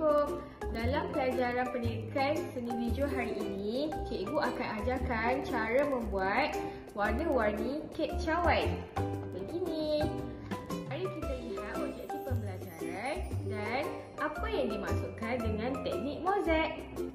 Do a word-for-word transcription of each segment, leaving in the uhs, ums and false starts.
Assalamualaikum. Dalam pelajaran pendidikan seni visual hari ini, cikgu akan ajarkan cara membuat warna-warni kek cawan. Begini. Mari kita lihat objektif pembelajaran dan apa yang dimaksudkan dengan teknik mozaik.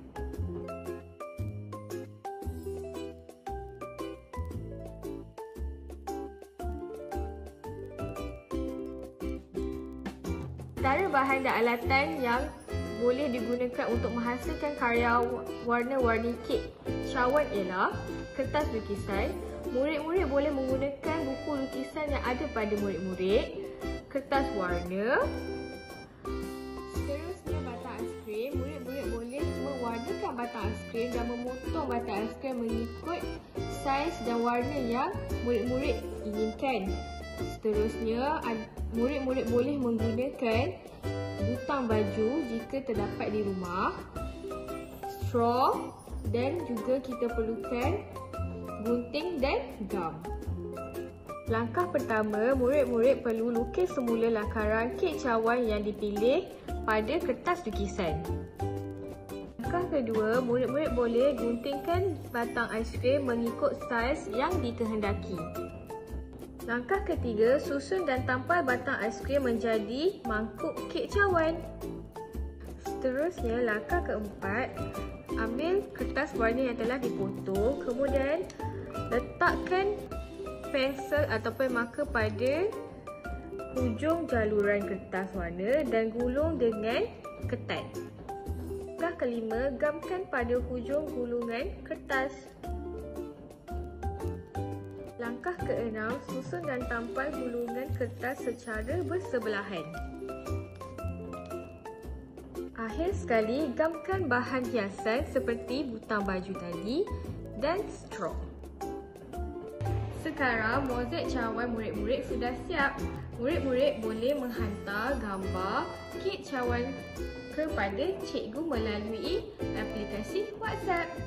Antara bahan dan alatan yang boleh digunakan untuk menghasilkan karya warna-warni kek cawan ialah kertas lukisan. Murid-murid boleh menggunakan buku lukisan yang ada pada murid-murid, kertas warna. Seterusnya batang aiskrim. Murid-murid boleh mewarnakan batang aiskrim dan memotong batang aiskrim mengikut saiz dan warna yang murid-murid inginkan. Seterusnya, murid-murid boleh menggunakan butang baju jika terdapat di rumah, straw, dan juga kita perlukan gunting dan gam. Langkah pertama, murid-murid perlu lukis semula lakaran kek cawan yang dipilih pada kertas lukisan. Langkah kedua, murid-murid boleh guntingkan batang aiskrim mengikut saiz yang dikehendaki. Langkah ketiga, susun dan tampal batang aiskrim menjadi mangkuk kek cawan. Seterusnya, langkah keempat, ambil kertas warna yang telah dipotong, kemudian letakkan pensel ataupun marker pada hujung jaluran kertas warna dan gulung dengan ketat. Langkah kelima, gamkan pada hujung gulungan kertas. Langkah keenam, susun dan tampal gulungan kertas secara bersebelahan. Akhir sekali, gamkan bahan hiasan seperti butang baju tadi dan straw. Sekarang, mozaik cawan murid-murid sudah siap. Murid-murid boleh menghantar gambar kek cawan kepada cikgu melalui aplikasi WhatsApp.